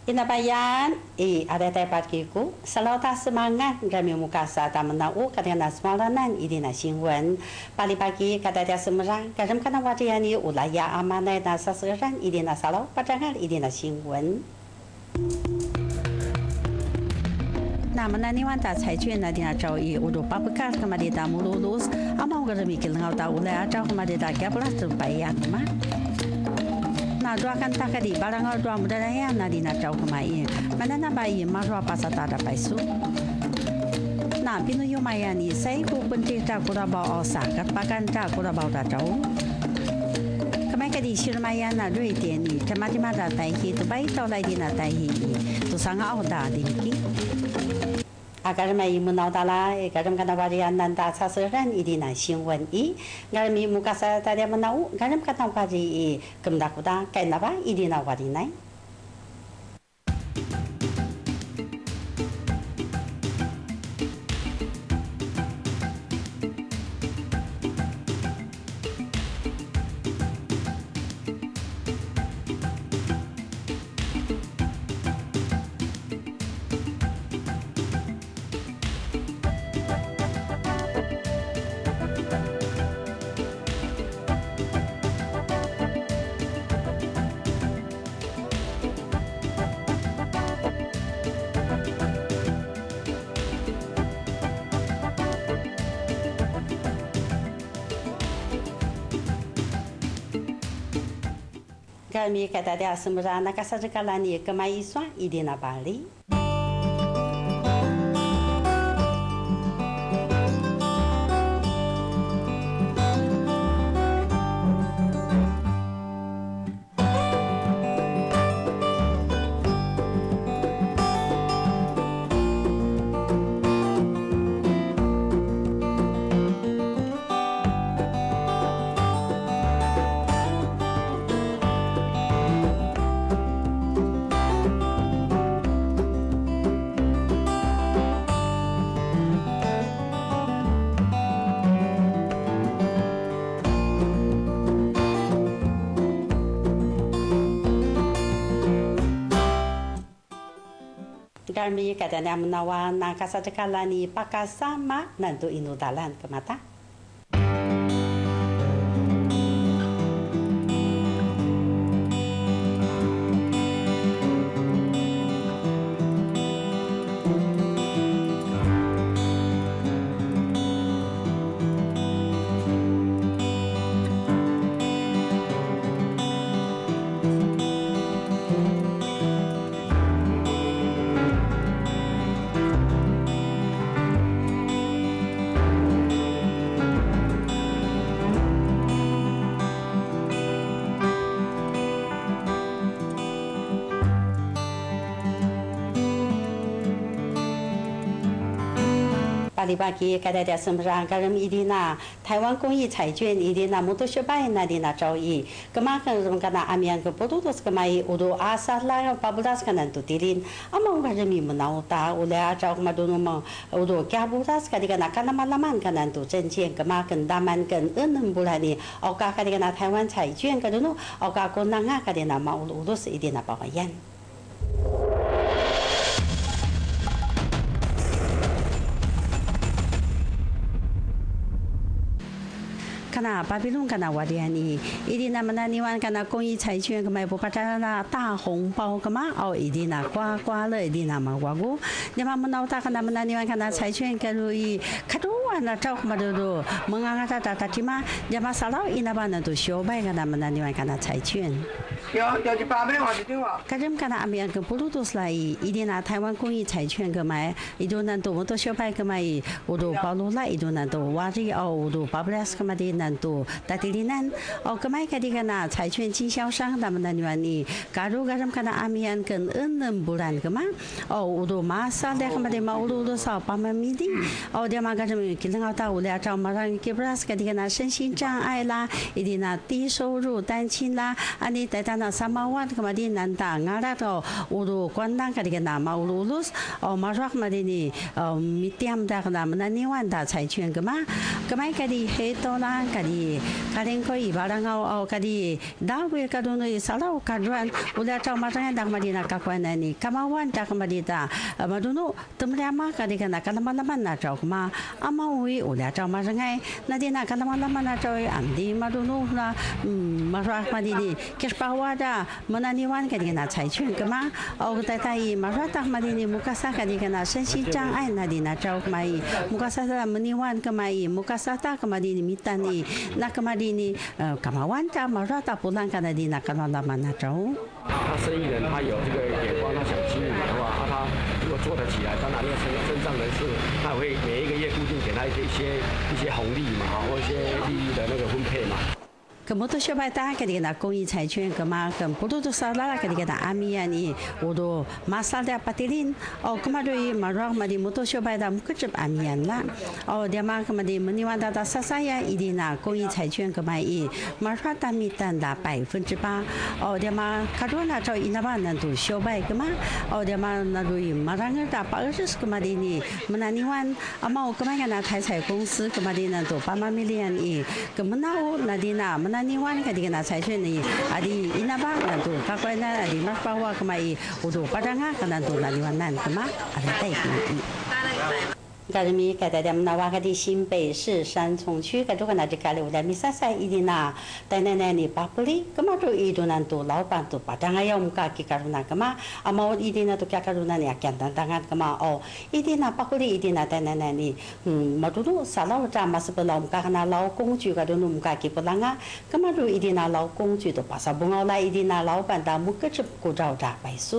Inabayan, ada partiku. Selalu tak semangat kami muka saat menau kadang semalanan ini sinwen. Pagi-pagi kata dia semerang, kadang kadang wajian ini ulaya amanai nasa seran ini salau padangan ini sinwen. 那么那你玩大彩券那点招一，我都巴不干干嘛的大木路路，阿妈我个人没给人好大乌来招干嘛的大家不拉就白样嘛。那抓kan tak kadi barang al dua muda ya na di na jauh kemai mana na bayi marwa pasal tak ada paisu na pinu yo maya ni saya ku penting tak kura bawa osak kat pakan tak kura bawa dah jauh kemai kadi sir maya na dua dia ni temati mada tahi tu bayi tau lagi na tahi tu sangat awda dinki agar mai menau dala agar kena varian nanda sasaran ini na sinwen I agar mi muka saya tadi menau agar kena vari kemendak kuda kena apa ini na varinai kami kata dia semua anak kasar kalani kemai iswa ide na Bali. Kami kata dia menawa nak kasar kalani pakai sama nanti inu dalan ke mata. Pagi-pagi kata dia sembarang kalau ini na Taiwan 公益彩券ini na mutu sebaik na di na jauh kemakan orang kena amian ke bodoh terus kemai udah asal lah 14 kan tu tirin amang kalau mi menau ta udah jauh madunu mau udah kaya buras kali kena kan malam kan tu cencien kemakan daman kan bulan ni oka kali kena Taiwan 彩券 kalau nu oka konanga kali na mau urus ini na bawayan kana Babylon kana wadiani ini namanya niwan kana 公益彩券kemai bukan na 大红包 kemai oh ini na 刮刮乐 ini nama wagu nama menau tak kana mana niwan kana 彩券 kalau I kedua na jauh madulu mengangkat data cuma nama salah ini mana tu siobai kana mana niwan kana 彩券要去800万的对吧？ kadang kana ambil ke Bluetooth lai ini na Taiwan 公益彩券 kemai itu nanti untuk siobai kemai udah balu lah itu nanti wari oh udah 14 kemai di nanti tatilinan oh kemai kadang-kadang 彩券经销商他们那边ni garu-garam kana amian kan 6 bulan kemai oh udah masa dia kemai mau udah apa meeting oh dia makan kita nggak tahu dia cakap marang kibras kadang-kadang 身心障碍啦，一定那低收入单亲啦，安尼在那 na samawan kemadi nanta ngara to uru kondang kadi na ma ulus marak madi ni mitiam da na menaniwan da cai chuan kemai kadi heto na kadi karen ko ibarang kadi dawe kadunu salau kadran udah tahu matanya dah madi nak kakuan ni kamawan dah kemadi da madunu temriama kadi kana kalaman na tahu ma amawi udah tahu matanya nadi nak kalaman na tahu andi madunu na marak madi ni Kespawada menaniwan kadi kana cai chuan kema tatai maratah madi ni mukasa kadi kana sensi cang ai nadi na tahu mai mukasa meniwan kemai mukasa ta kemadi ni mitani nak kemadi ni kamawan ta maratah pulang kana di nak kalaman na tahu。 他生意人，他有这个眼光，他想经营的话，他如果做得起来，当然那个身上人士，他会每一个月固定给他一些红利嘛，或一些利益的那个分配嘛。 Kemudian siapa dah ketika nak kongsi cai cuan kemakan, putu tu salah ketika nak amian ni, udo masalah dia patilin, kemudian marah madi mutu siapa dah mukjab amian lah, dia mah kemudian meniwan data sasaya ini nak kongsi cai cuan kemai, marah tamitan dah 8%, dia mah kadang nak cakap inaban nanti siapa kemah, dia mah nanti marahnya dah 20% kemudian ni menaniwan, amau kemai nak cai kongsi kemudian nanti 8 milian ini, kemudian nanti nak menaniwan ketika nak cai cuan ni, adi inabang nanti kakak na adi mas bawa kemai udo padanga nanti menaniwan nan kemah ada taik ni. Kami kata dia menawarkan di 新北市三重区，kata kan ada kali udah misal idina tanah ni papuli, kemana itu nanti laupan tu padang ayam muka kikaruna kemah, amau idina tu kikaruna ni akan tantangan kemah, idina papuli idina tanah ni, madulu salau jam masuk belau muka kena lau kongju kado nu muka kipulanga, kemana idina lau kongju tu pasal bunga lah idina laupan dah muka cep kujau dah baisu.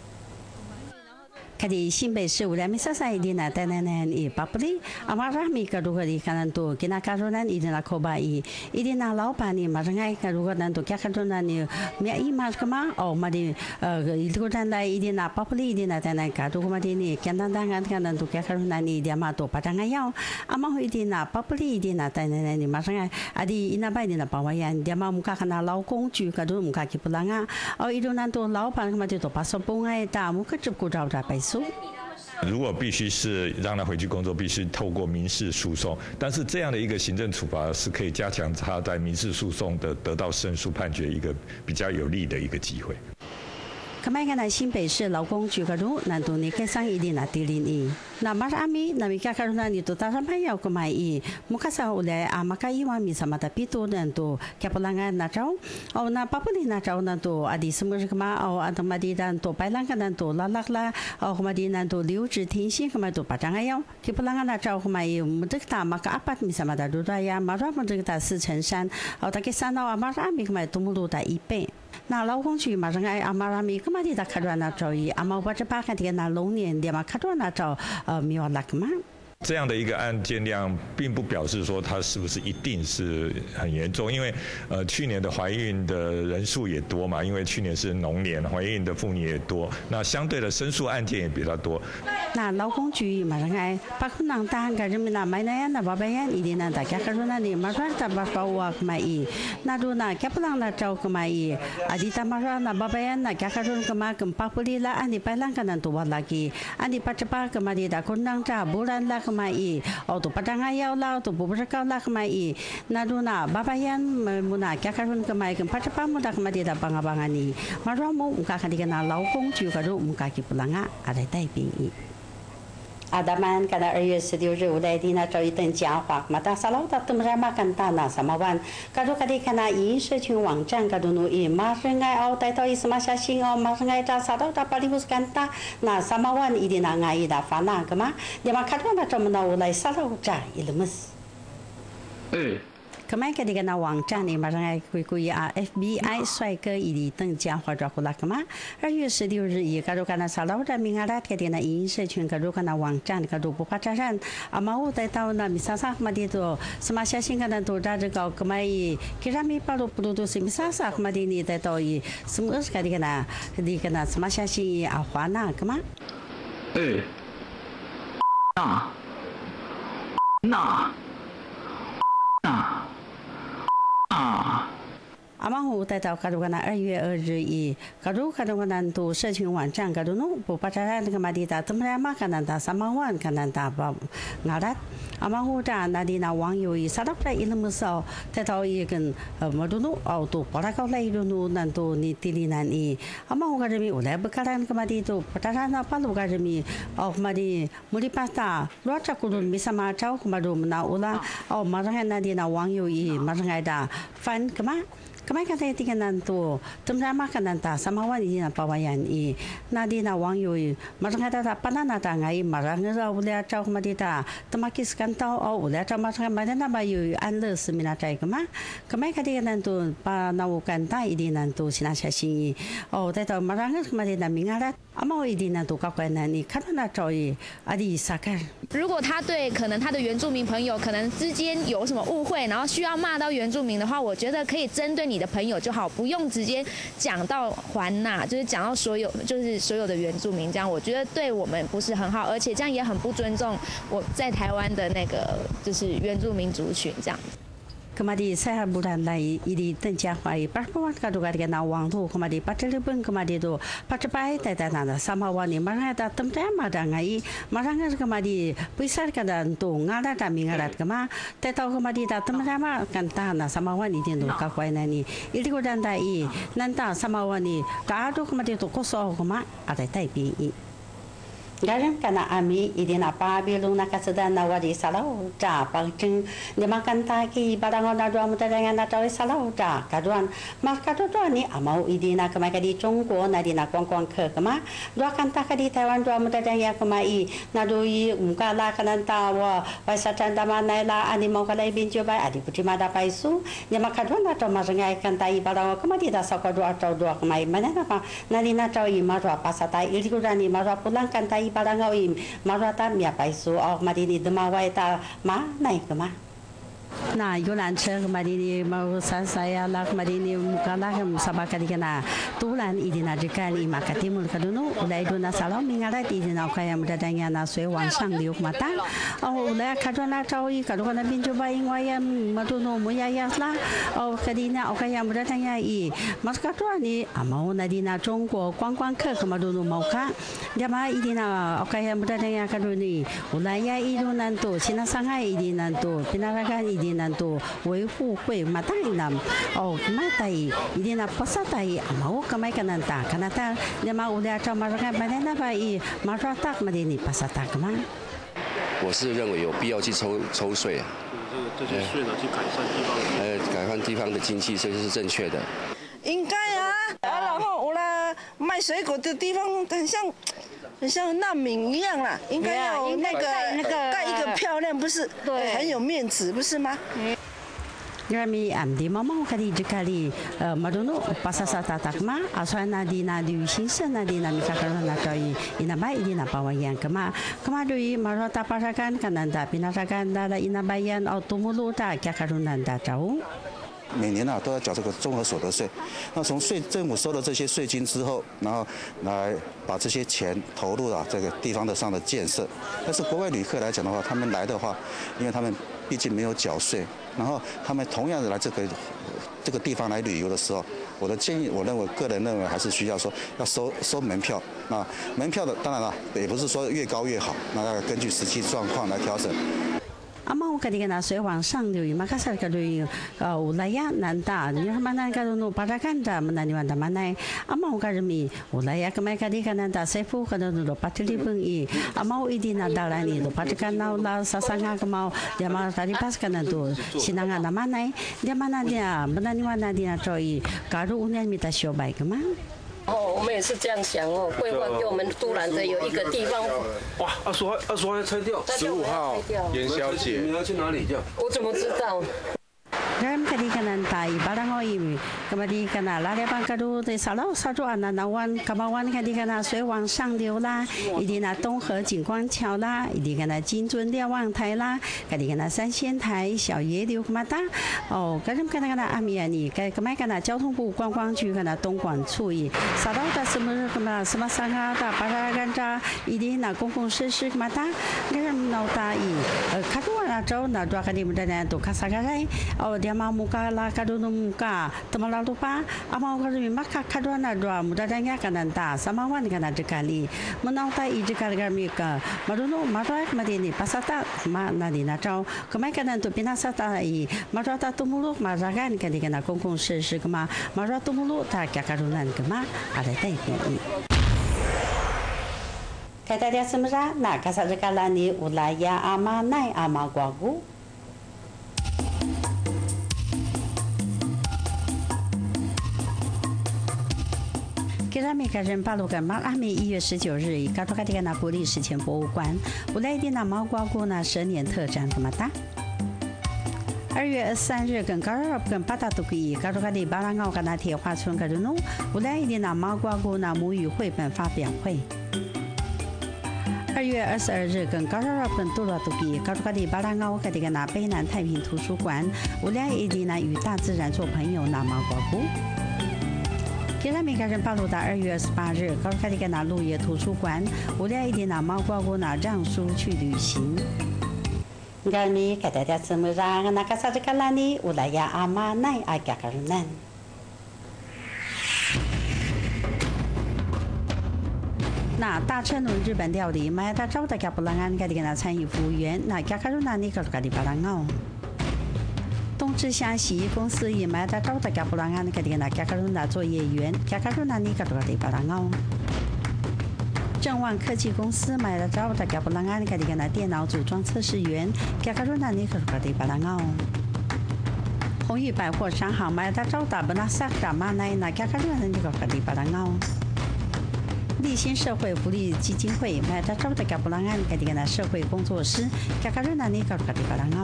Kadi 新北市udah misal idina tanah ni papuli, amarah mi kado kadi kanan tu kena karunan idina kobai, idina laupan ni marangai kado kanan tu kikaruna ni miai mas kemah, madi itu kan lah idina papuli idina tanah kado madi ni kian tangan kanan tu kikaruna ni dia matu padangayau, amah idina papuli idina tanah ni marangai, adi inabai idina pawayan dia mah muka kena lau kongju kado muka kipulanga, itu nanti laupan madi tu pasal bungai dah muka cukup jauh dah baisu。 如果必须是让他回去工作，必须透过民事诉讼，但是这样的一个行政处罚是可以加强他在民事诉讼的得到胜诉判决一个比较有利的一个机会。 Kemarin kan 新北市劳工局kadu nanti ni kesang ini nanti ini. Na mas ami na mika karuna ni tu taramai au kemai. Muka sa ulai amaka iwa mi sama tapi tu nanti kepulangan na cau. Na papuli na cau nanti adi semua kema au antamadi dan tu pailangan nanti lalak la au kemadi nanti liu zhi tingxi kemai tu padang ayau. Kepulangan na cau kemai mendekta maka apat mi sama da dudaya marah mendekta 4乘3. Au tak kesan au mas ami kemai tu mulu da 1倍。那劳工局马上爱阿妈拉米，干嘛的？他看到那找伊，阿妈把这把看的那龙年的嘛，看到那找米瓦拉克嘛。 这样的一个案件量，并不表示说它是不是一定是很严重，因为去年的怀孕的人数也多嘛，因为去年是龙年，怀孕的妇女也多，那相对的申诉案件也比较多。 那劳工局马上爱把可能当个人们那买那样那宝贝样，一定那大家看到那里马上他把包啊买伊，那都那开不啷那招个买伊，阿弟他马上那宝贝样那家看到个嘛跟巴布里啦，安迪白啷个那多瓦拉基，安迪把这把个嘛的大คน当家不然啦。kemai, tu padang ayau lah, tu beberapa lah kemai. Naduna babayan muna kakarun kemai kempat apa muda kemai dia bang-bangan ni. Maramu muka kadikana laukong juga tu muka kipulanga ada taiping. Adaman kana 2月16日udah dina找一顿讲话，嘛但salau tak temrama kan tanah samawan. Kado kadi kana in 社群网站 kado nu i marengai au tai tau isma syasing au marengai ta salau ta palibus kanta na samawan idina ngai da fana kema. Dia ma kado na tomna ulai salau ja ilmus. Kemarin ketika na 网站里马上还归啊 FBI 帅哥以邓江化妆回来干嘛？2月16日以加入干那沙捞的名阿拉ketika na 影音社群加入干那网站加入不发展人，阿毛在到那米萨萨嘛的都什么小心干那都在这个干嘛伊，kira mi palu palu都是米萨萨嘛的你在到伊什么ketika na什么小心阿华那干嘛？ 阿曼湖带到卡鲁干那2月2日以卡鲁干南都社群网站卡鲁努不巴扎拉那个马蒂达，他们嘛看那萨马湾看那巴ngarat。阿曼湖站那里那网友以萨拉来伊那么少，带到一根马路努奥都巴拉高来伊努南都尼蒂里南伊。阿曼湖个人民乌来不卡兰个马蒂都巴扎拉那巴鲁个人民奥马蒂穆里巴达，罗查库伦米萨马查库马鲁那乌拉奥马上那里那网友以马上挨打翻个嘛。Kemai kata ketika nantu, temrama kan nanta sama wan ini apa wayan i, nadi na wang yui, marang kata tak panas nata ngai, marang ngera ulia cau kemadita, temakis kan tau au ulia cau marang mana na bayu anle semina cai kemai ketika nantu pa nau kan tai ini nantu sinasa singi, oh tapi tau marang kemadita mingarat, ama ini nantu kau kan nani, karena na cau i adi sakar. 如果他对可能他的原住民朋友可能之间有什么误会，然后需要骂到原住民的话，我觉得可以针对你的朋友就好，不用直接讲到环纳，就是讲到所有的原住民这样，我觉得对我们不是很好，而且这样也很不尊重我在台湾的那个就是原住民族群这样。 Kemadi saya bulan lai ini tenjah wai perempuan kadugar kena wang tu kemadi patelipun kemadi tu pacapai tata nana sama wani marang ada tempat marang ai marang kemadi pisar kadan tu ngada kami ngarat kema tata kemadi tak tempat ma kan tanah sama wani itu kakwai nani ini kudan dai nanta sama wani kado kemadi tu kosong kema ada taipi Garam kana ami idina pa bilung nakasada na wadi salau ja pangcing dimakan taki barangon na dua mutarangan na tawi salau ja kaduan markado dua ni amau idina kemai kadi Jongguo na dina kuang ke kema dua kanta kadi Taiwan dua mutarangan kemai na doi umkala kananta wa waisatan damana la ani mau kalai binjo bai adi puti mada paisu dimakaduan na to marangai kanta i barangon kemai da sakado atau dua kemai mana na na dina tawi marwa pasata irigurani marwa pulang kanta barangau im marata mia paisu au madini demawai ta ma nai ke ma na yulan che madini mau saya la madini mukala hem sabaka dikena tulan idina jikan i makatimul kadunu ulai duna salam mingara idina kaya mudadanya na sui wang sang liuk mata au ulai kadona tawi kadona binju bai ngwaya maduno muyaya la au kadina au kaya mudadanya i maskatu ni amau nadina Jongguo观光客 kemaduno mau ka jama idina au kaya mudadanya kaduni ulai ya idu nantu sinasangai idina nantu pinaragan di nanto 维护会马代nam oh matai ini na pasatai amau kamai kananta kanata lema ulia cha maraka banana bai marata madini pasata kama 我是认为有必要去抽税啊， 这些税呢去改善地方， 改善地方的经济，这是正确的。 应该啊，然后我啦卖水果的地方很像难民一样啦，应该要那个盖一个漂亮，不是对，很有面子，不是吗 ？Kami amdi mama kali jekali madono pasasa tatakma asana di na di sinsa na di na mikakala na kai inabai di na pawayan kama dui marota parakan kananda pinarakan da inabayan automulu ta kakarunan da tau 每年都要缴这个综合所得税，那从政府收了这些税金之后，然后来把这些钱投入到这个地方的上的建设。但是国外旅客来讲的话，他们来的话，因为他们毕竟没有缴税，然后他们同样的来这个地方来旅游的时候，我的建议，个人认为还是需要说要收门票。那门票的当然了，也不是说越高越好，那要根据实际状况来调整。 Amau ketika na sui wang sang lui makasar kadui ulaya nanta ni mana kadunu parakan da menani wanda manai amau kademi ulaya kemai kadika nanta sefu kadunu do patili bungi amau idina dalani do patikan na ula sasanga kemau dia ma tadi pas kana do sinanga na manai dia mana dia menani wanda dia troi karu unian mita siobai kemang 哦，我们也是这样想哦。桂花给我们突然的有一个地方， 哇，20号要拆掉，15号元宵节，你要去哪里掉？ 我怎么知道？ Dalam kadikanan tai barang oi kemadi kana lare bang kadu te salau satu ananawan kamawan kadikana sui wang sang liu la idina 东河景观桥啦 idikana 金尊瞭望台啦 kadikana 三仙台小野柳 mata 哦 kadam kana amiani kemai kana 交通部观光局kana 东莞处以 salau da semua semasanga da paragan da idina 公共设施 mata kadam nau tai kadua na jauh na dua kali mudana tu kasagarai oh dia dia mau muka la kadunu muka temala lupa amau kadumi maka kadwana dua mudadanya kananta samawan kana dekali menauta ijikar garmika maruno marak madini pasata ma nadina trao kemai kanan tu pinasata i marata tumuluk maragan kadikana kongkong shi kema marata tumuluk tak karunan kema ada tai Kata dia semera nak kasar kalani ulaya ama nai ama guagu. Kira mereka rempalukan malam 1月19日以高头卡蒂干那国立史前博物馆，乌来蒂那毛瓜古那10年特展干嘛的？2月23日跟高尔跟巴达杜基高头卡蒂巴拉奥干那铁花村干的弄，乌来蒂那毛瓜古那母语绘本发表会。2月22日，跟高尔跟杜拉杜比高图卡蒂巴拉奥卡蒂个那北南太平图书馆，乌来伊蒂那与大自然做朋友那毛瓜古。给他们开始报路到2月28日，高图卡蒂个那鹿野图书馆，乌来伊蒂那毛瓜古那让书去旅行。Kami kata dia semua nak kasar kalani ulaya ama nai agak karunan. 那大车轮日本料理，买他找的加布朗安盖的给他参与服务员，那加卡鲁那尼克盖的巴拉奥。东芝祥洗衣公司也买他找的加布朗安盖的给他加卡鲁那作业员，加卡鲁那尼克盖的巴拉奥。正万科技公司买他找的加布朗安盖的给他电脑组装测试员，加卡鲁那尼克盖的巴拉奥。红玉百货商行买他找的本拉萨卡马奈那加卡鲁那尼克盖的巴拉奥。立新社会福利基金会买他找的加布朗安盖的那社会工作室，加卡鲁那尼搞的巴拉奥。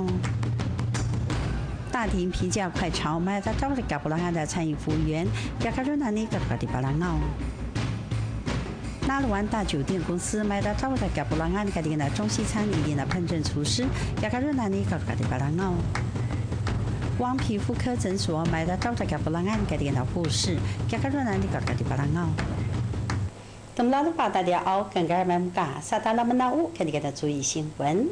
大庭评价快潮买他找的加布朗安的参与服务员，加卡鲁那尼搞的巴拉奥。纳鲁湾大酒店公司买他找的加布朗安盖的那中西餐一定的烹饪厨师，加卡鲁那尼搞的巴拉奥。汪皮肤科诊所买他找的加布朗安盖的那护士，加卡鲁那尼搞的巴拉奥。Temlalu pada dia au kenggar memka satala menau ketika注意新闻。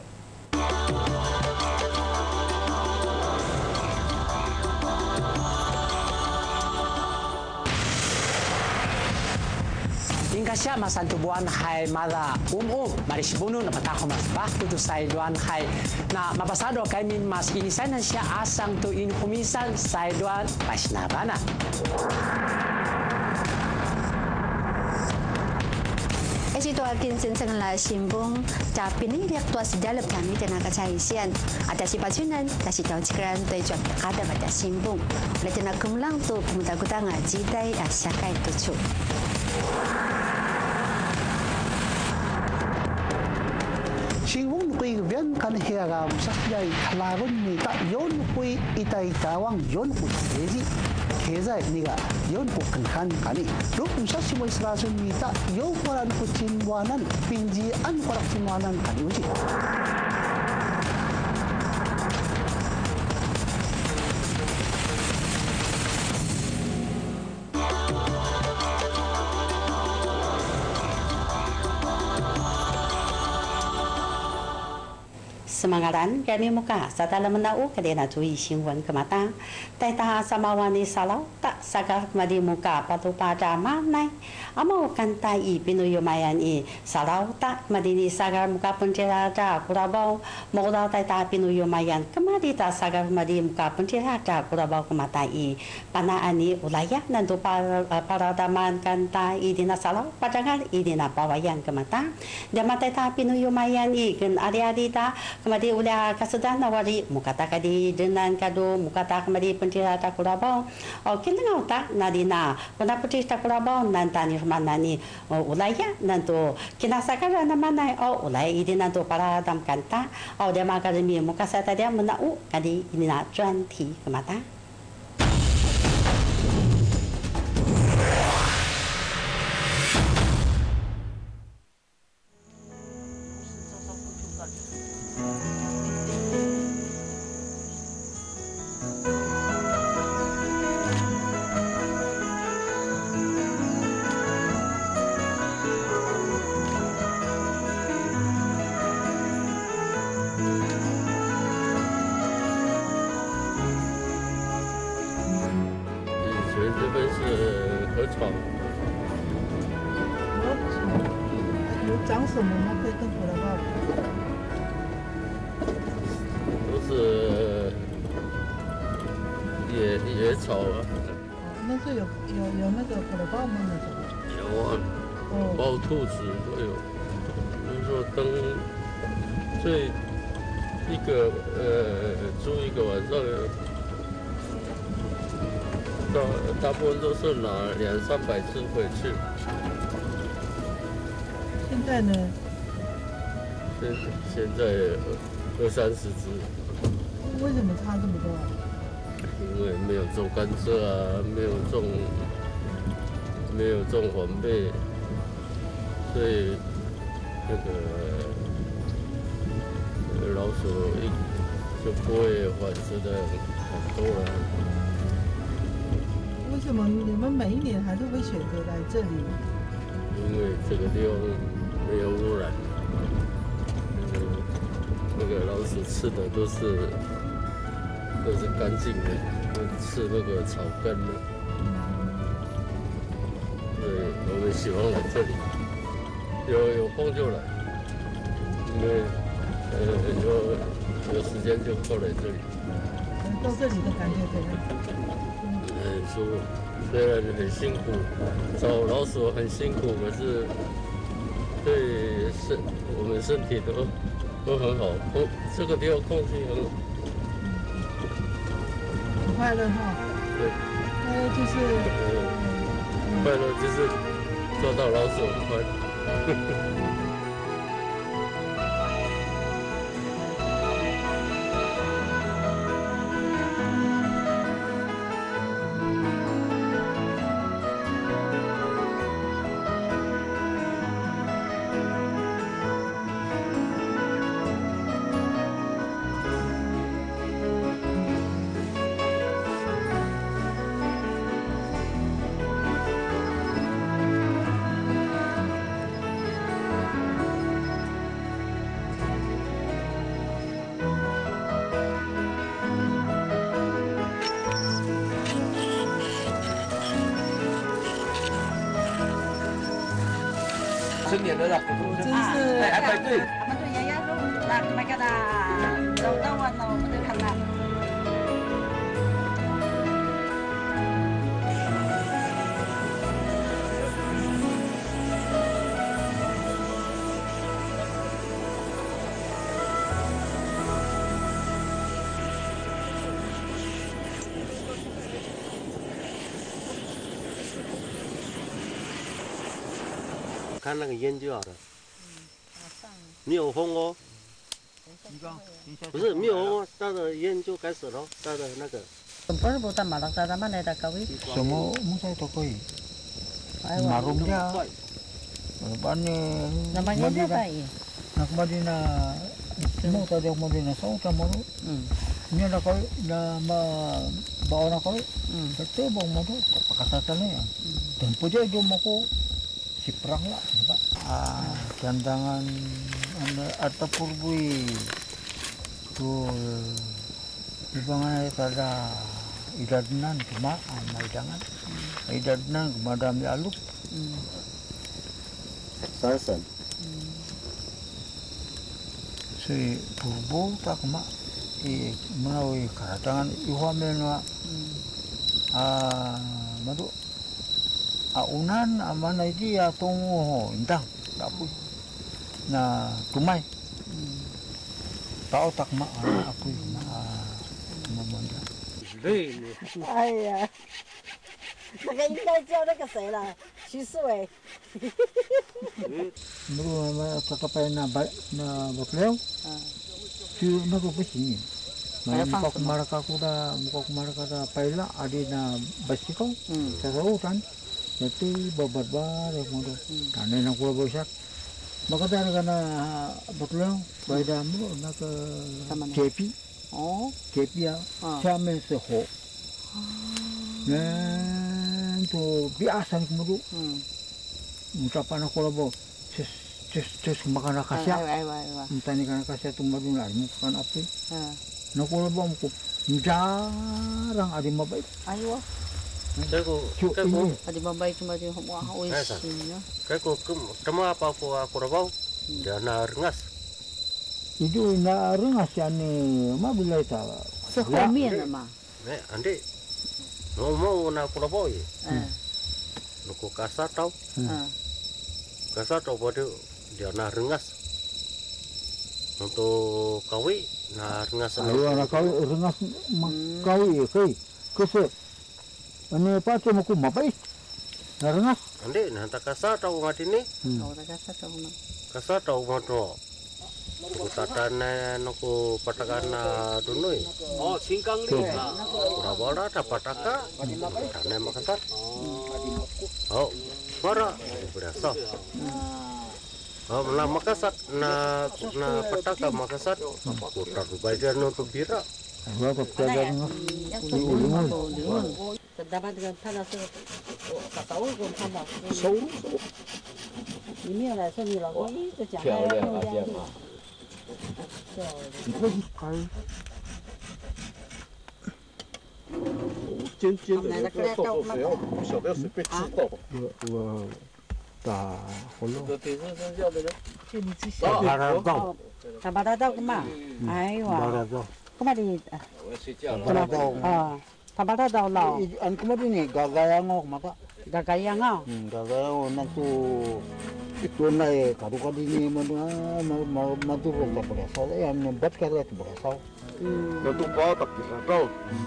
Ingkasya masantubuan hai mala marisibunu na patako mas bakto to saiduan hai na mapasado kay min mas inisan na siya asang to inhumisan saiduan pasnabana. Ito akin senang simbong tapi ni lihat tuas dalam kami tenaga saisian ada sipatunan nasi tahu cikaran tujuan ada pada simbong oleh tenaga kumlang tu pemuda kutang ngaji dai asyakai tujuh. Simbong kui bian kan hera musafjai lagun ni tak yon kui itai tawang yon kui jadi Keza niga yon bukan kan kali. Duk musa si mo israsun nita yon koran kucinwanan pinjian korak cinwanan kali uji. Semangaran kami muka setelah menau kedena tui新闻 kemata teta samawani salau tak sagar kemadi muka patu pada manai amau kantai pinuyo mayan i salau tak kemadi ni sagar muka penjelaja kurabau modal teta pinuyo mayan kemadi tak sagar kemadi muka penjelaja kurabau kemata i pana ani ulaya nantu para daman kantai dina salau padangan dina pawayan kemata jama teta pinuyo mayan i ken ari-ari ta Madi ulah kasudan nawari mukata kadi dengan kado mukata kemadi pentira takurabau. Kilengau tak nadina pada pentira takurabau nantani manani ulaya nanto kinasakara namana ulaya ini nanto para dam kanta dia makarimi mukasata dia menau kadi ini na janti kemata. 长什么呢？可以跟普拉巴都是野草啊。 那是有那个普拉巴吗？那种？ 有啊，包兔子都有。就是说等这一个住一个晚上，大部分都是拿200-300只回去。 现在呢？ 现在20-30只。 为什么差这么多啊？ 因为没有种甘蔗啊，没有种黄贝，所以那个老鼠就不会繁殖的很多了。 为什么你们每一年还是会选择来这里？ 因为这个地方没有污染，那个老鼠吃的都是干净的，吃那个草根的，所以我们喜欢来这里。有空就来，因为有时间就过来这里。 到这里的感觉怎样？ 很舒服，虽然很辛苦，找老鼠很辛苦，可是对我们身体都很好。这个地方空气很好。 很快乐哈。 对。快乐就是抓到老鼠很快乐。 新年的啦， 真是还排队。看那个烟就好了，没有风哦。不是没有风哦，带着烟就开始了，带着那个。 Semua musai tokoi. Marumnya. Namanya siapa ini? Nak Madina, mau tadi aku Madina sau sama lu. Ini ada kau, nama bawa nak kau. Betul bang madu, pakasatane ya. Dan puja itu mau ko si perang lah, pak. Candangan anda atau purbui tu ibangan ada idadnan cuma maidangan idadnan madami aluk sarsen si purbo tak mak menawi karatangan ihuamenwa madu aunan amana idi atongo intang tapu na tumai tao tak mak aku mamanda 哎呀，那个应该叫那个谁了，徐世伟。 Baru tatapai na bakleo. Si nago pesi. Mai muka kumaraka da paila adi na basiko. Sa sautan. Jadi babar yang modo. Tane na kulo bosak. Makata na bakleo baida mo na ke kepi. Oh, kepi ya. Siamen se ho. Itu biasa ni kemudu. Ucapan aku lobo, cus makan akasya. Mutani kan akasya tu madu lari makan api. Nak lobo aku jarang ada mabai. Ayo. Ada babai kembali wah oishi. Kayak cuma apa aku rabau dia na rengas. Itu na rengas yani ma bila itu. 是后面的嘛。 Ande, mau na aku rabau ye. Nuku kasar tau. Kasar tau pada dia na rengas. Untuk kawi na rengas. Ayo na kawi rengas kawi kai. Kese. Ane pace mo ku mapai. Na rengas. Ande na ta kasar tau mati ni. Kasar tau moto. Kutatan nuku patakana dunui. Oh, singkang ni. Kurabora ta pataka. Tane makasar. Oh, para berasa. Oh, na makasar na pataka makasar. Kutar bagian untuk bira. Apa pelajaran? Terdapat dengan tanah tahu pun tanah. 里面来说，你老公一直讲漂亮啊，这样。 你可以拍。尖尖的，那个豆豆水不晓得是被吃到吧？我打火了。 这天生生下的人， 就你自己。把它倒，把它倒干嘛？哎呦啊！干嘛的？ 我睡觉了。 把它倒啊！他把它倒了。 An kemarin ni gagaya ngo mata. Gagaya ngo. Gagaya ngo nanti itu naik kadu-kadu ni matu pun tak berasa. Yang membuat kerja tu berasa. Nanti bawa tak bisa tahu.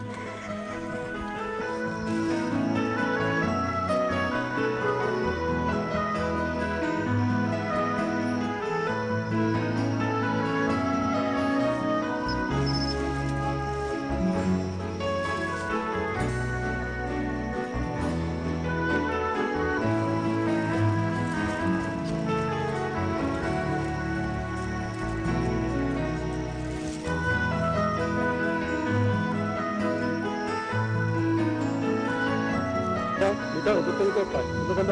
你看我的灯在摆，有没有看到？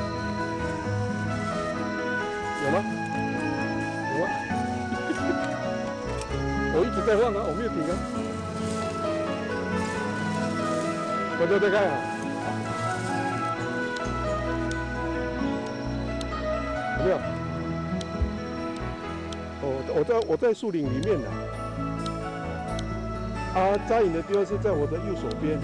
有吗？有吗？我一直在放啊，我没有停啊。我都在看啊。有没有？哦，我在树林里面呢。啊，扎营的地方是在我的右手边。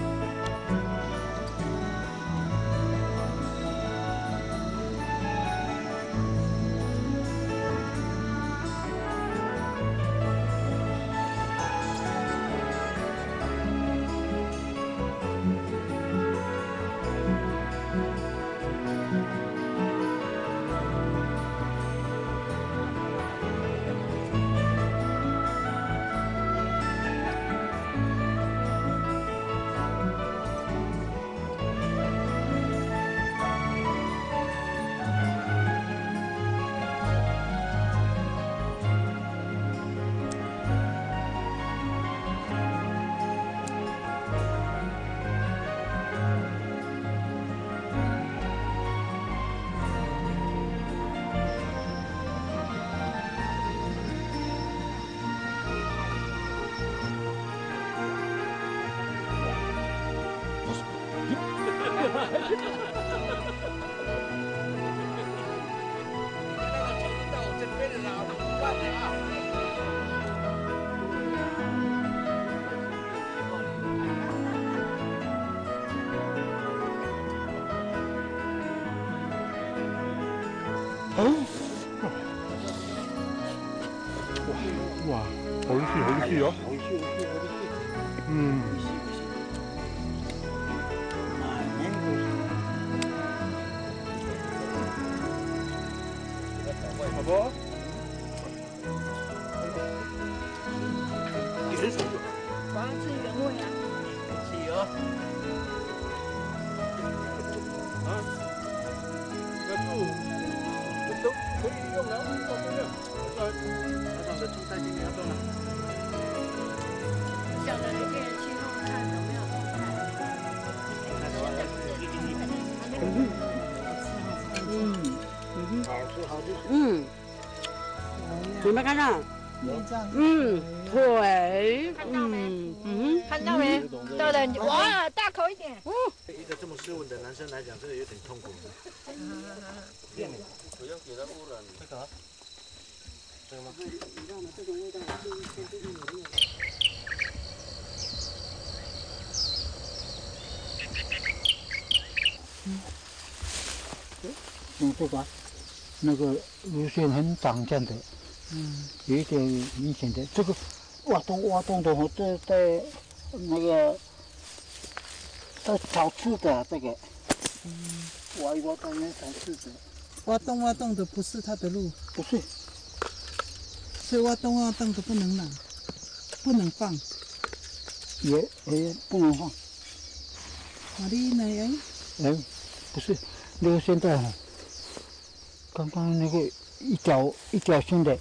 哇，好意思哦。好不？你很熟。 我要吃原味啊。 吃哦。啊？要住，都可以用的，都不用。他长的蔬菜今天要种了。 小的那边去弄看有没有蔬菜。 好吃好吃。 有没有看到？ 对， 看到没？对的，哇，大口一点。 一个这么斯文的男生来讲，这个有点痛苦。不要给他污染。这个，这个吗？你让这种味道用这个，那个路线很长这样的，有一点明显的。这个挖洞的话，这在那个在找吃的这个，挖一挖洞能找吃的。 挖洞的不是他的路， 不是， 所以挖洞的不能拿，不能放， 也不能放。 哪里呢？ 不是，那个现在刚刚那个一条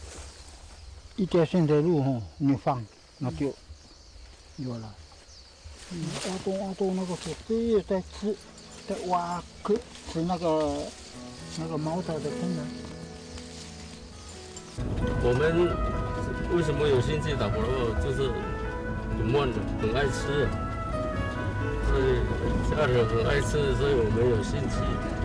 线的路你放，那就有了。挖洞那个是只有在挖吃那个毛草的坑呢。 我们为什么有兴趣打菠萝？就是很慢的，很爱吃，所以家人很爱吃，所以我们有兴趣。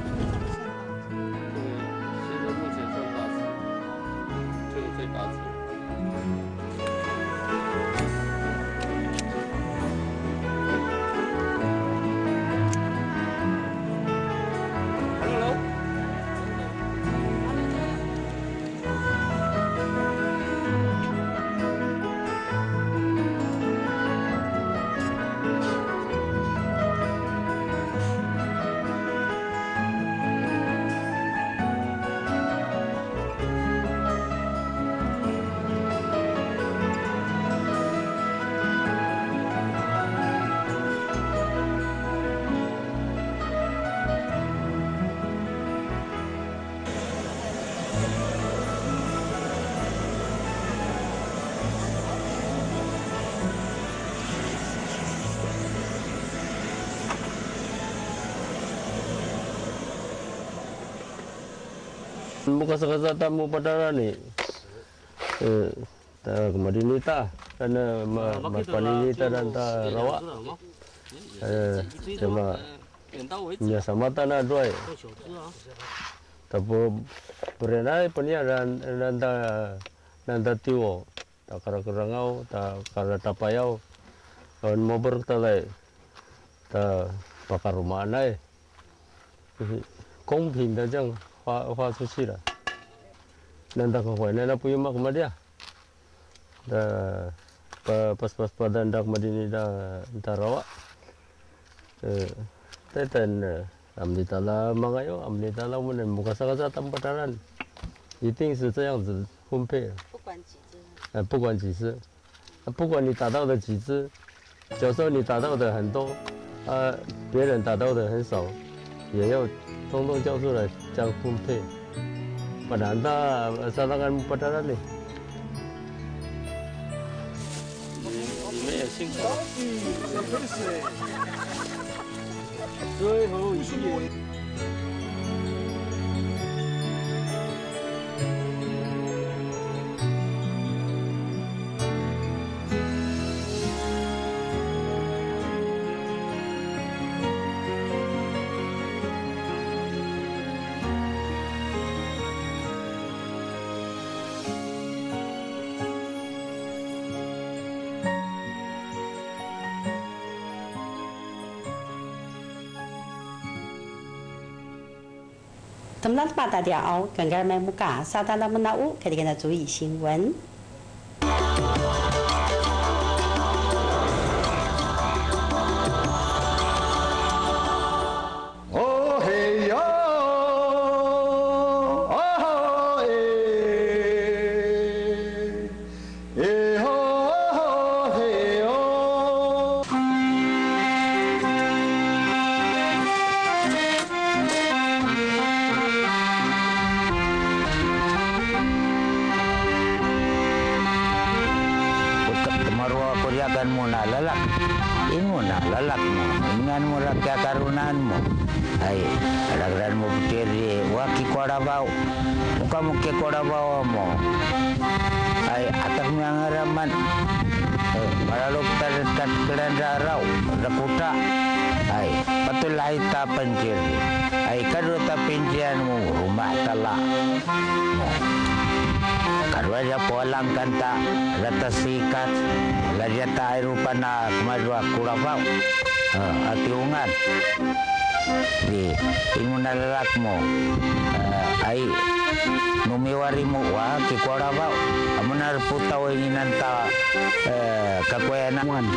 现在目前算8次，这个最8次。Muka-kasa tamu pada ni, kemadinita, dan paninita dan rawak, cuma punya sama tanah dua. Tapi berenai punya dan tiwo, tak kara kerangau, tak kara tapayau, dan mau bertalai, tak bakar rumah nai, 公平的这样发出去了。Dan tak kau ni nak punya mak kemudian, dah pas padan dak madini dah rawak, teten amni tala mangayo amni tala mana muka sakasa tampataran， 一定是这样子分配。不管几只，不管你打到的几只，有时候你打到的很多，别人打到的很少，也要通通交出来这样分配。不然他sarangan padaran ni。你们也辛苦了。最后一页。 Teman pada dia au, kengar memuka, saat dalam menau, ketika nak注意新闻。 lalak mo, ingan mo lang kakarunan mo. Ay, alagran mo putiri, waki kwarabaw. kamu ke kora bawa mo. Ay atas mengaraman. Malalok terdekat keranda rau, rakuta. Ay patulai ta pencir. Ay kadua ta pencianmu rumah talak. Kadua dia polang kanta rata sikat. Lajata airupa na kemadua kurabau. Ati ungan. Di imuna lalakmo. Ay numiwarimu wa ki kurabau. Amunar putau ini nanta kakuenaman.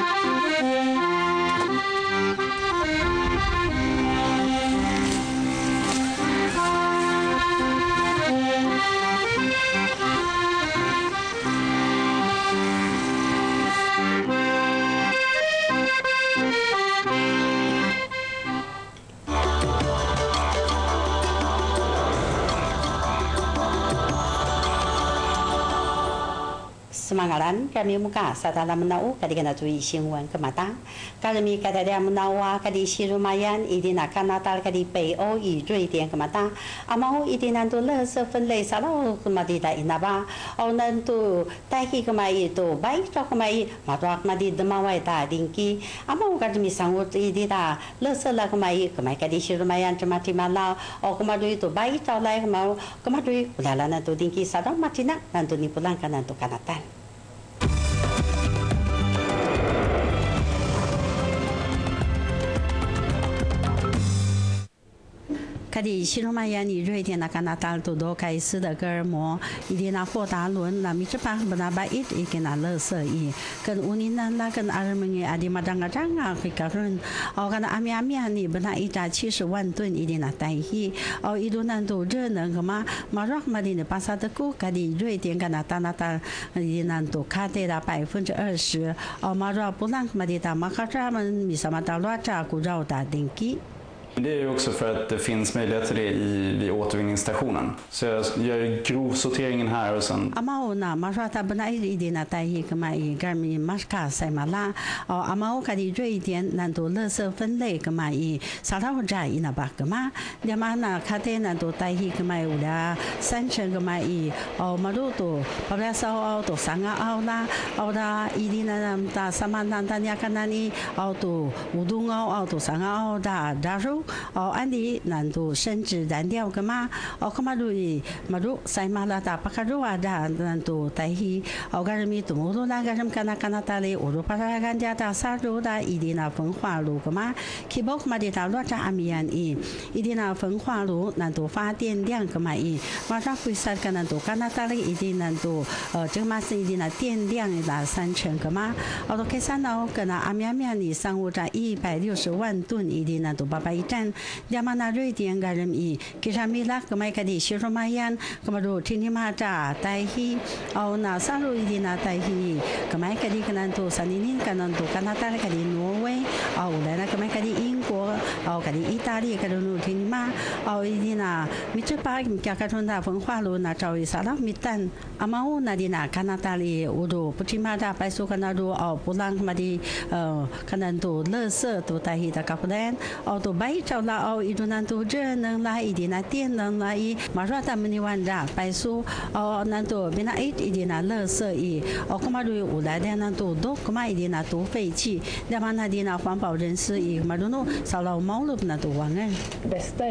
Semangaran kami muka sata lam nau kadi kana tui singwan kemata kami kata dia menawa kadi sirumayan idina kanatal kadi PO i 瑞典 kemata amau idina tu le se 分类 salau kemati da inaba au nan tu tahi kemai tu baik to kemai matwa kemati demawai ta dingki amau kadi sangut idida le se la kemai kadi sirumayan cemati malau au kemadu itu baik to lai kemau kemadu ulala nan tu dingki salau matina nan tu ni pulang kanan tu kanatan. kadi silumayan i 瑞典 na kanatal tu do kai si de个摩伊迪那霍达伦那米之巴不那巴伊伊给那乐色伊跟乌尼那那跟阿人们阿迪马张个张啊会搞人哦跟那阿米阿米你不那一扎70万吨伊迪那带伊哦伊都那都热能个嘛马若嘛的巴萨的股kadi 瑞典跟那大那大伊那都卡得了20%哦马若不让嘛的大马卡扎们米什么大罗扎古绕大定基。 Det är ju också för att det finns möjlighet till det vid återvinningsstationen. Så jag gör grovsorteringen här och sen... Amau na masata bana idina tai kemai garmi maska saimala o amau kadi 瑞典 nanto 垃圾分类 kemai sarau jai ina ba kema diamana kate nanto tai kemai ula 3成 kemai o maruto pabrasa o to sanga aula ora idina namta samanta nya kanani o to udungo o to sanga o da daru 哦，安迪难度甚至燃掉个嘛？哦，可马路马路塞马拉达巴卡路啊，da难度带起哦，个人咪土木路那个人看那看那达哩，我都把他看家达沙路达，一定那焚化炉个嘛？起包嘛的达罗扎阿米安伊，一定那焚化炉难度发电量个嘛伊，马上会杀个难度看那达哩，一定难度这个嘛是一定那电量的3成个嘛？哦，都开山了个那阿米阿米安尼商务站160万吨，一定难度800站。 Zaman na 瑞典个人伊，其实米拉个买个的西罗马yan，个嘛都听你妈扎带起，哦那沙路伊的那带起，个买个的可能都3年可能都加拿大个的挪威，哦来那个买个的英国，哦个的意大利个都听你妈，哦伊的那米这巴加个种那焚化炉那找伊啥啦米蛋，阿妈我那的那加拿大里我都不知嘛扎白苏个那都哦不让嘛的可能都垃圾都带起的个不然，哦都白。 找了哦，一种难度热能来，一点那电能来，马上他们的玩家白说哦，难度比那一点那垃圾伊，哦，干嘛对无来的难度多，干嘛一点那多废气，那么那点那环保人士伊，嘛都弄少了毛路那多玩哎。 Bästa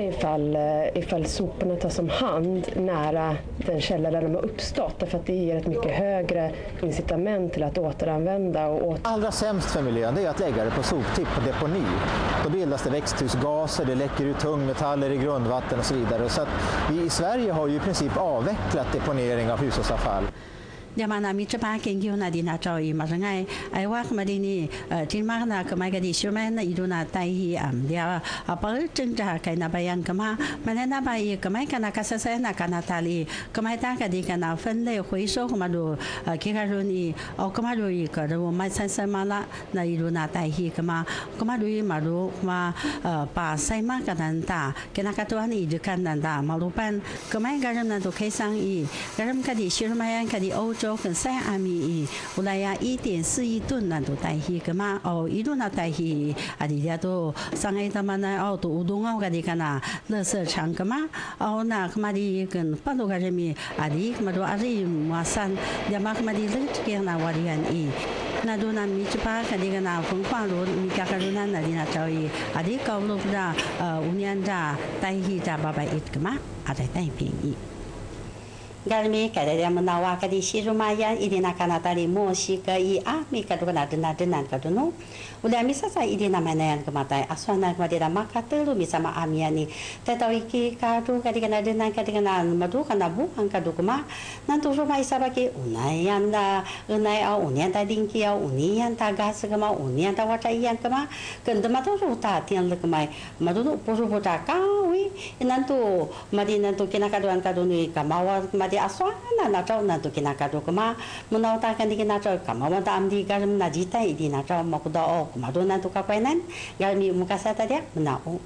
ifall soporna tas om hand nära den källa där de har uppstått, därför att det ger ett mycket högre incitament till att återanvända och Allra sämst för miljön är att lägga det på soptipp på deponi. Då bildas det växthusgaser, det läcker ut tungmetaller i grundvatten och så vidare. Så att vi i Sverige har ju i princip avvecklat deponering av hushållsavfall. ยามานามิตรภาพเก่งอยู่นาดีนาจอยมาจังไงไอ้ว่ามาดีนี่ที่มากนาก็ไม่ก็ดีช่วยแม่นาอีดูนาไตฮีเดียวเปิดจึงจะใครนาบายันก็มามันนาบายีก็ไม่กันนาคาเซนากันนาตาลีก็ไม่ตั้งก็ดีกันนา分类回收ก็มาดูคิดกันดูนี่เอาก็มาดูอีกก็ดูไม่ใช่ใช่มาละนาอีดูนาไตฮีก็มาดูมาดูมาป่าใส่มากกันนั่นตากันนาก็ตัวนี้ดูกันนั่นตามาดูปันก็ไม่กันนั่นตัวเคสังอีกันก็ดีช่วยแม่ก็ดีโอจ州跟西阿米乌来呀1.4亿吨难度带去个嘛一路那带去里家都上海他们那都乌东个的个那垃圾场个嘛那个嘛的跟巴鲁个人民里个嘛都里马山dia mak ma di leng ke na warian na do na mi chpa ka di na phong kwa ro mi ka ka na na di na chau yi adi ka lo da unian da tai hi da ba ba it ka ma ada tai pi yi Galmi kada dia menawa ka di Sirumayan idina Kanada di Mosika mi ka do na denan ka do no udah misa sa idina manayan kematai aswana kemati da makate lu misa ma amiani tetau iki ka do ka di kana denan ka di kana madu kana buang ka do kuma nantu ruma isa baki unayan da unai au unian da dingki au unian da gas kama unian da wata iyan kama kendema to ruta tian le kemai madu no poru bota kawi nantu madi nantu kina ka do ni kamawa madi aswana na tau nantu kina ka do kama menau ta kan di kina tau kamawa ta amdi garam na jita idina tau makuda Madonna tu kapainan, galmi muka saya tadi menau.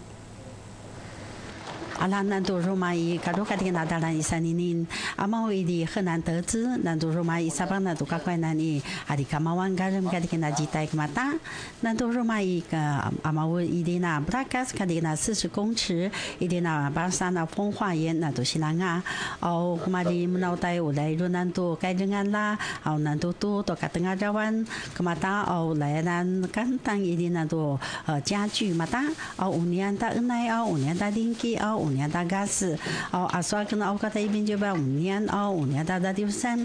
Ala nandu rumai kado kadi na dalan isaninin amau idi henan terzi nandu rumai sabang nandu kakwai nani adi kamawan garam kadi na jitai mata nandu rumai ka amau idi na brakas kadi na 40公尺 idi na bangsa na 风化岩nandu sinanga au kumadi menau tai ulai ru nandu kai dengan la au nandu tu to ka tengah jawan kemata au layanan kantang idi nandu 家具 mata au unian ta enai au unian ta dingki au unian da gas asal kena kata ibin juga unian unian da diusan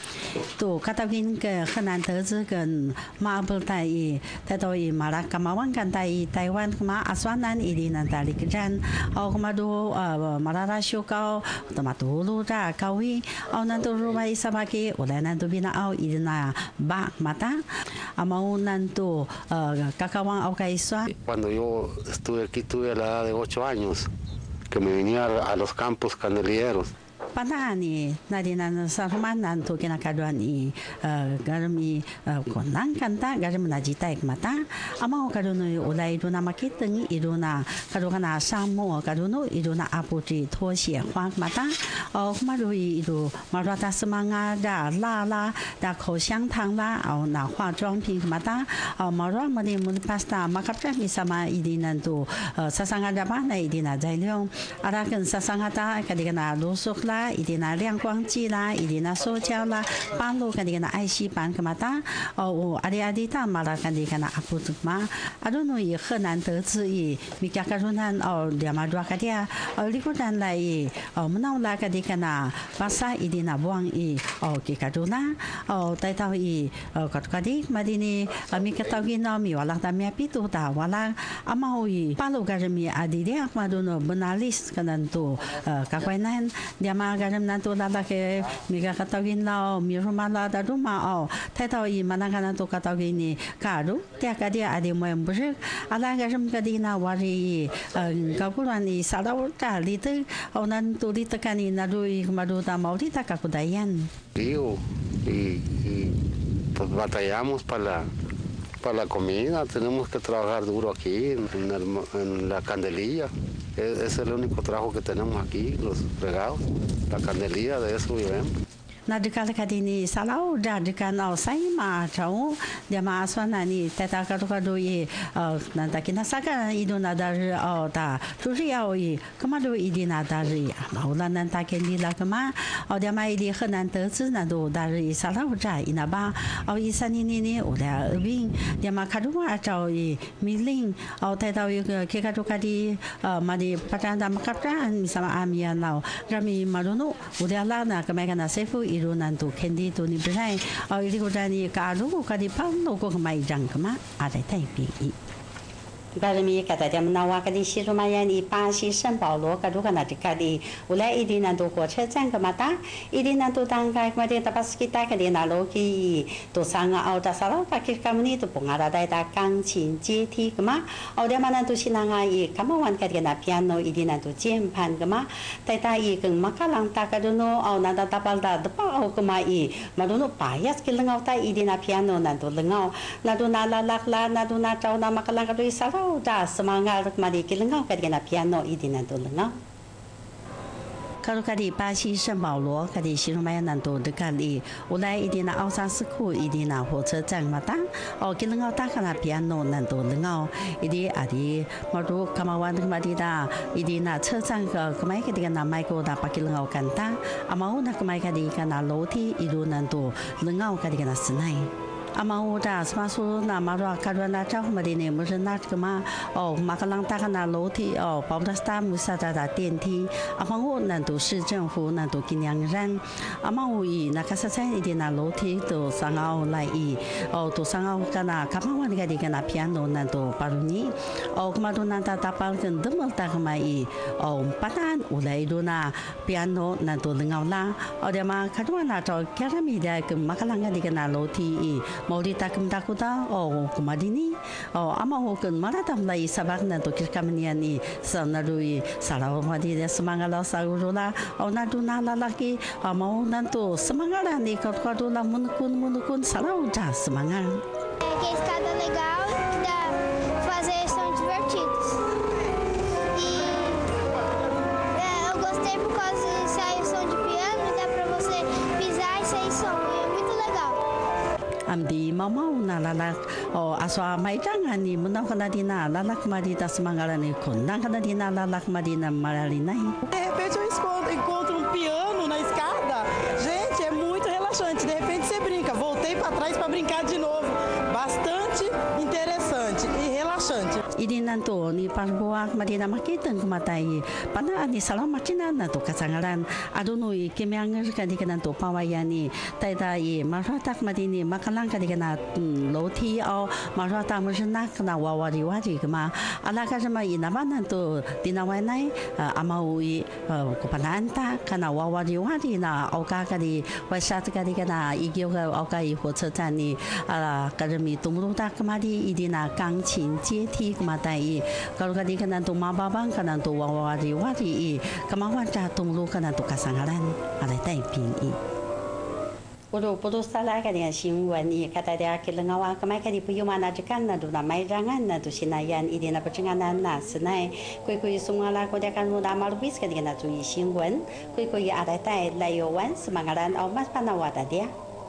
tu kata bin ke henan terzi跟马布代伊他都以马拉干嘛湾干代伊台湾干嘛asal nan ini nanti di kerjaan kema do马拉拉修高tema dulu da kawi nanti rumah isabaki oleh nanti bina ini na ba mata mau nanti kakawang kaiswa Cuando yo estuve aquí tuve la edad de 8 años que me venía a los campos candelilleros. Panani nadinan saruman nantu kena kaduani garmi konang kanta garmi najita mata amau kadunu ulai duna makiteng iduna kadukana samo kadunu iduna aputi tosie hua mata kumarui idu marata semanga da la da 口香糖啦那化妆品mata marwa mani mun pasta makapra misama idinan tu sasanga dabana idina zailiong arakan sasanga ta kadikana lusuk la idina 亮光剂啦idina 塑胶啦半路kan dikana IC 板 kemata adi ta mala kan dikana aput ma aduno i henan terzi i mikakarunan dia madua kadia likutan lai menau la kan dikana basa idina buang i kikaduna tai tau i katkadi madini mikatawina mi wala ta mi apitu ta wala amau i palu garmi adi dia maduno benalis kanan tu kakwainan dia ma garam nantu lala ke miga katawin lao mi rumala da ruma tai tau i manangana tu katawin ni karu dia kadia adi mo embusik ala garam kadina wari kapulan i salau ta litu nantu litakani narui madu ta mau lita kakudayan y pues batallamos para la comida, tenemos que trabajar duro aquí en la candelilla. Ese es el único trabajo que tenemos aquí, los regados, la candelilla, de eso vivimos. Na dekat kadini salau da dekan sai ma chau dia ma aswana ni tata kadu ye nanta kina saka iduna dar ta tuji au yi kama do idina dar maula nanta kendi la kama dia ma idi henan terzi na do dar salau da ina ba isani ni oda bin dia ma kadu ma chau yi miling tata yi ke kadu kadi ma di patanda makapra sama amia nau rami maluno oda la na kama kana sefu iru nantu kendi tu ni berai iri kodani karu kadi pang ko mai jang kama ada tai pi Galmi kata dia menawa kadi Sirumayan i Pasi San Paulo kadu kana dikadi ulai idi nantu 火车站 kemata idi nantu tangkai kemari tapas kita kadi naloki tu sanga da salau pakir kamni tu pengara dai da kangqin jeti kema dia mana tu sinanga i kamawan kadi na piano idi nantu jempan kema tai tai keng makalang ta kaduno nanda tapal da depa kema i maduno payas kilengau tai idi na piano nantu lengau nadu na lalakla nadu na tau na makalang kadu salau da semangat mari kilengau kadi na piano idi nantu lengau 卡鲁卡的巴西圣保罗，卡的西罗马亚南多的卡里，后来一定那奥萨斯库，一定那火车站嘛当，哦，给人家打卡那 piano 南多人家，一定啊的，马路卡马湾的嘛的哒，一定那车站个，可买个的那买个那把给人家干打，啊嘛我那可买个的个那楼梯一路南多，人家个的个那室内。阿妈我这什么说那马路卡住那招嘛的呢？不是那个嘛？哦，马可能打个那楼梯哦，包不打木萨打电梯。阿妈我那都市政府那都给两人。阿妈我伊那个实在一点那楼梯都上奥来伊哦，都上奥个那卡马湾个的个那piano那都巴鲁尼哦，嘛都那打包跟怎么打个嘛伊哦，巴丹我来都那piano那都能奥啦。哦，dia嘛卡住那招卡拉米的个马可能个的个那楼梯伊。mau ditakum-takuta oh kumadini oh ama hokun maratam lai sabakna to kirkamaniani sanarui salaw madi semangala sagurula oh naduna lalaki mau nanto semangala ni kadula munukun salaw ja semangal. Que a escada é legal, dá fazer são divertidos. E eu gostei por causa de sair som de piano, dá pra você pisar e sair som, é muito legal. Amdi mamau na lalak o aswa mai jangan ni munang kana dina lalak madita semangala ni kundang kana dina lalak madina maralinai. De repente eu encontro um piano na escada. Gente, é muito relaxante. De repente você brinca. Voltei para trás para brincar de novo. Bastante interessante e relaxante. Ini nanto ni parbuak madina makitan kumatai. Pana ni salam macina nanto kasangaran. Adunui kemianger kadika nanto pawayani. Taidai maratak madini makalang kadika na loti o marata musnak na wawari wari kama. Alaka sama inama nanto dinawanai amaui kupananta kana wawari wari na oka kadi wasat kadika na igyoga oka i 火车站ni kadami tumruta kamadi idina 钢琴阶梯 matai kalau kadi kana tu mababang kana tu wawari wari kama waja tumlu kana tu kasangaran ala tai ping i Uru putus salah kan yang simwan i kata dia kelengawa kemai kadi puyuma na jekan na duna mai jangan na tu sinayan i dina percenganan na senai kui semua la ko dia kan muda malubis kadi kana tu i simwan kui ada tai layowan semangaran au mas panawata dia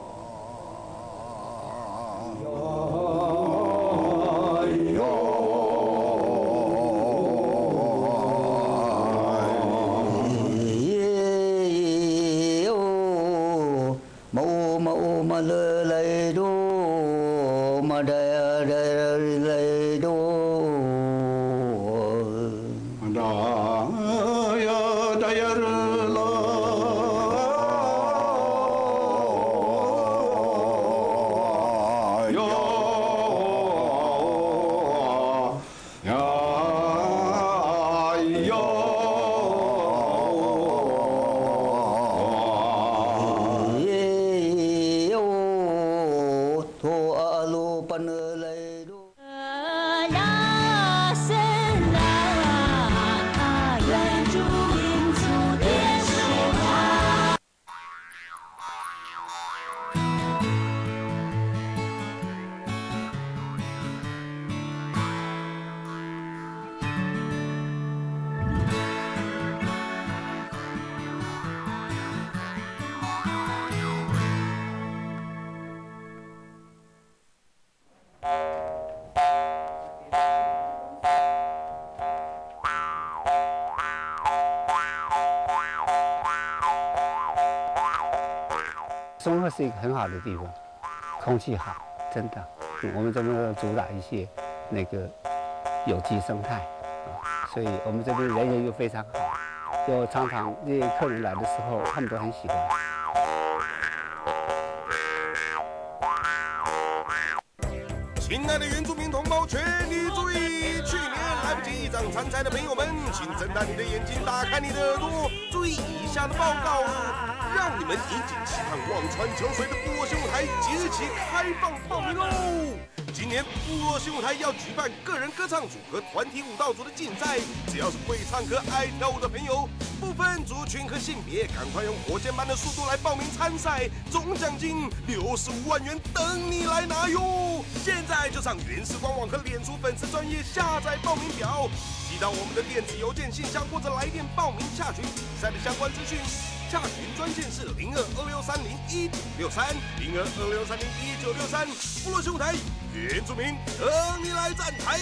松鹤是一个很好的地方，空气好，真的。我们这边主打一些那个有机生态，所以我们这边人员又非常好，就常常这些客人来的时候，他们都很喜欢。 亲爱的原住民同胞，全体注意！去年来不及一张参赛的朋友们，请睁大你的眼睛，打开你的耳朵，注意以下的报告，让你们引颈期盼、望穿秋水的部落新舞台即期开放报名喽！今年部落新舞台要举办个人歌唱组和团体舞蹈组的竞赛，只要是会唱歌、爱跳舞的朋友，不分族群和性别，赶快用火箭般的速度来报名参赛，总奖金65万元等你来拿哟！现在就上原始官网和脸书粉丝专页下载报名表， 寄到我们的电子邮件信箱或者来电报名洽询比赛的相关资讯。洽询专线是0226301963，0226301963。部落新舞台，原住民等你来站台。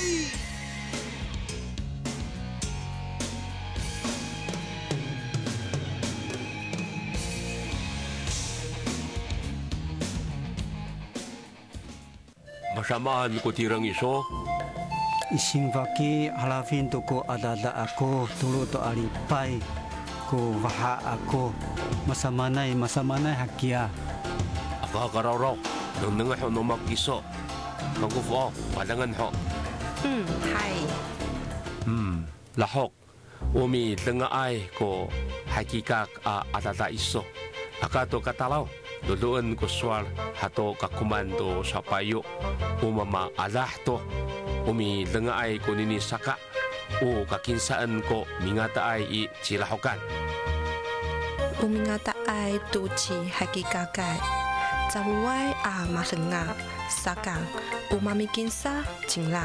Masamaan ko tirang iso. Ising vaki halafin to ko adada ako tulo to alipay ko vaha ako masamanay hakia. Akakaraw nang nangaho no makiso. Magufo padangan ho. Hi. Lahok. Umi tengaay ko hakikak adada iso. Akato katalaw. Duluan ko swal hato kakumando sa payo umama alah to umi dengaay ko nini saka o kakinsaan ko mingataay I cilahokan umingataay tu ci hakikakay zawai masenga saka umamikinsa jinglang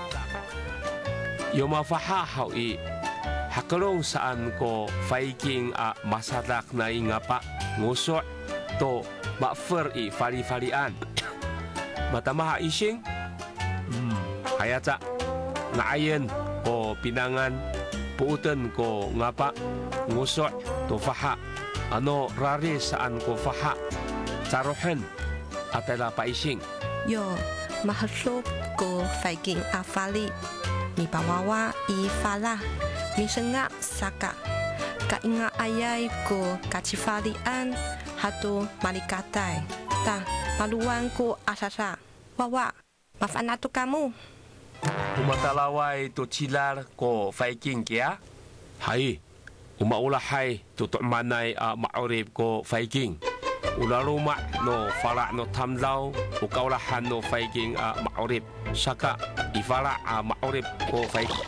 yomafahahaw I hakalong saan ko Viking masadak na ingapa ngusok to bakfer I fali-falian matamaha ising hayata ngaayen ko pinangan puutan ko ngapa ngusok to faha ano rari saan ko faha taruhan atala pa ising yo mahasok ko Viking afali mi pawawa I fala mi senga saka kainga ayay ko kachifalian hato malikatay ta maluwan ko asasa wawa mafanato kamu umatalaway to chilar ko Viking kya hay umaulahay to manay maorib ko Viking ularuma no fala no tamlaw ukaulahan no Viking maorib saka ifala maorib ko Viking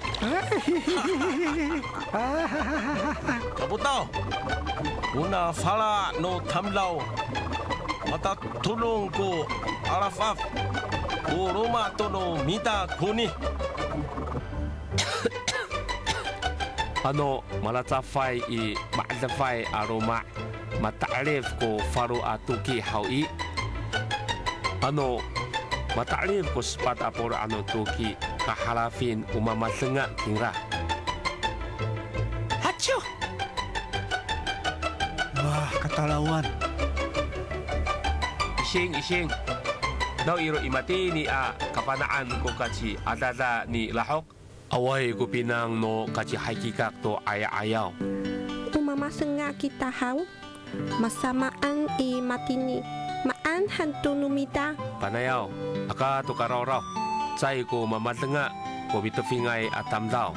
kabuto una fala no tamlaw mata tulong ko arafaf uruma to no mita kuni ano malatafay I maaldafay aroma mataalif ko faru atuki hawi ano mataalif ko spat apor ano tuki kahalafin umamasenga kingra hacho wah katalawan ising daw iro imati ni kapanaan ko kaci adada ni lahok away ko pinang no kaci hakikak to ayaw umamasenga kita haw masamaan I matini maan hantu numita panayaw aka to karaw say ko mamatenga ko bitafingay atamdaw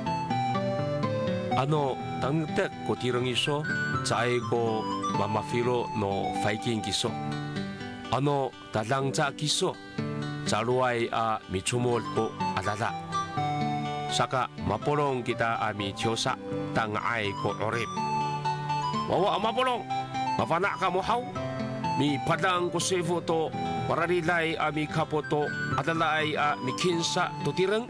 ano tangtek ko tirang iso say ko mamafiro no Viking kiso ano dadangja kiso jaluay michumol ko adada saka mapolong kita mi tiosa tangay ko orip wawa mapolong mapana ka mo haw mi padang ko sefo to pararilay mi kapoto adalay mi kinsa to tirang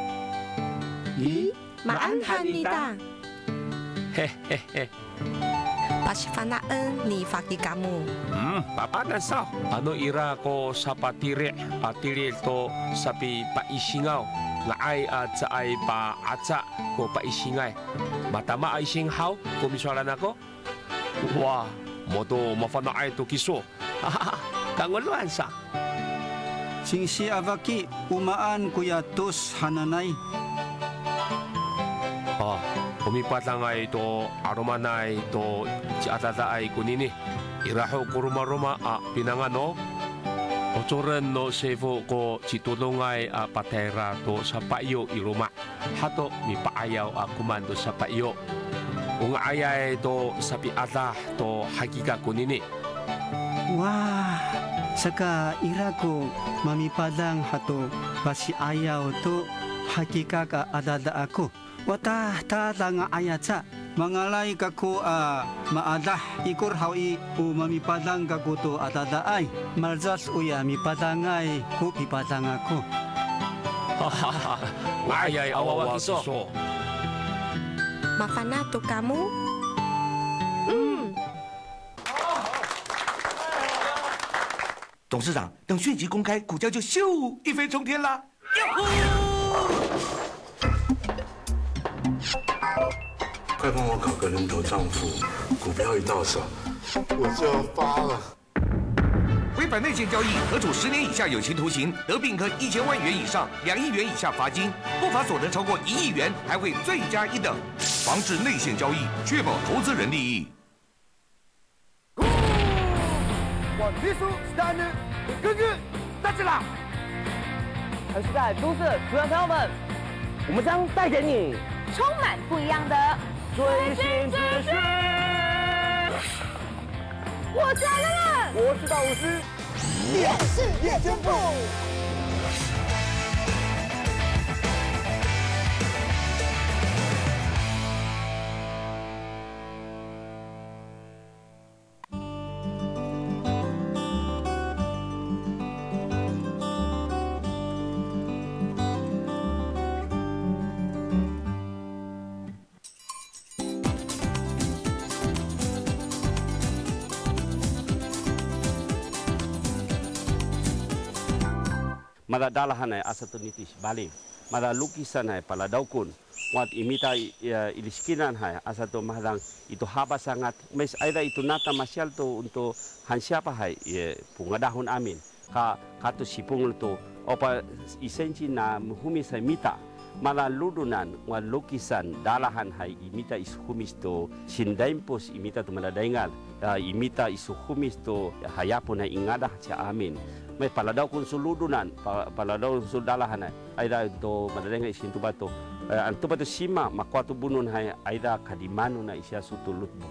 maanhan nita hehehe pasifanaan ni Faki kamu papanan sa ano ira ko sa patire atiril to sapi paisingaw nga ay at sa ay pa atsa ko paisingay matama ay singhaw kumiswalan ako wah moto mafana ay to kiso kanguluan sa singsi avaki umaan kuya tos hananay umipat lang ay to aromanay to si atata ay kunini iraho ko ruma pinangano otoren no sefo ko si tulungay patera to sa payo iruma hato mi paayaw kumando sa payo kung ayay to sa piata to hakika kunini wah saka irako mamipadang hato basi ayaw to hakika ka adada ako watah tata nga ayatsa mangalay kako maadah ikur hawi mamipadang kako to atadaay maljas uya mipadangay ko pipadang ako Hahaha, ayay awawa kiso. Mafanato kamu? 董事长，等讯息公开，股价就咻一飞冲天啦！ 快帮我搞个人头账户，股票一到手，我就要发了。 违反内线交易，可处10年以下有期徒刑，得并科1000万元以上2亿元以下罚金，不法所得超过1亿元，还会罪加一等。防治内线交易，确保投资人利益。 我提出3日根据大起啦！而是在都市土壤朋友们，我们将带给你充满不一样的最新资讯。 我是乐乐， 我是大武师， 也是夜间部。 Mada dalahan ay asa to nitis balik. Mada lukisan ay pala daukun. Wat imita iliskinan ay asa to mahadang itu haba sangat. Mes aida itu nata masyal to untuk hansiapa ay pungadahon amin. Kato sipung to opa isensi na humis ay mita. Mala ludunan wa lukisan dalahan ay imita ishumis to sindaimpos imita to maladaingal. Imita ishumis to hayapon ay ingadah sa amin. May paladaw kung suludunan, paladaw kung sudalahan ay da do madalenga isintu bato. Antu bato sima makwatu bunun ay da kadimano na isya sutulut mo.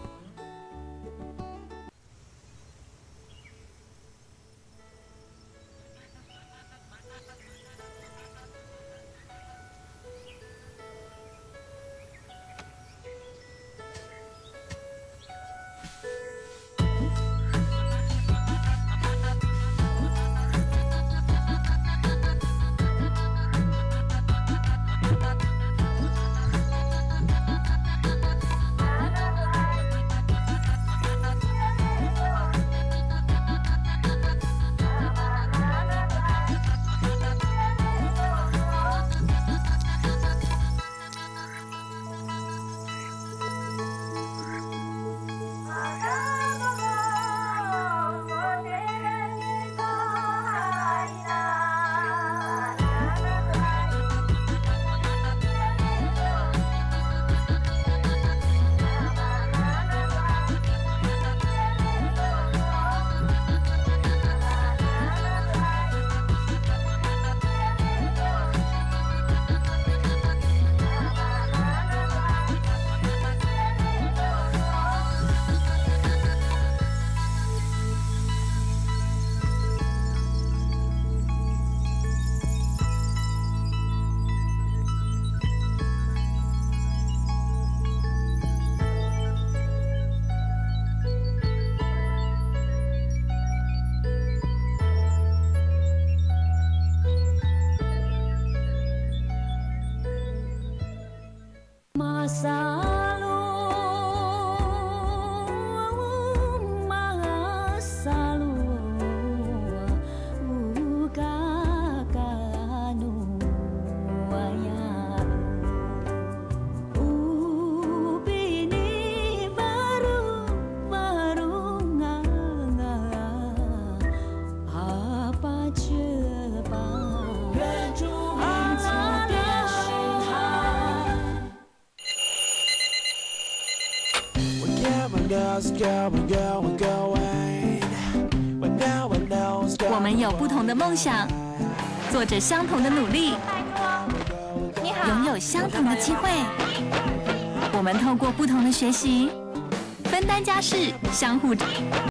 我们有不同的梦想，做着相同的努力，拥有相同的机会。我们透过不同的学习，分担家事，相互。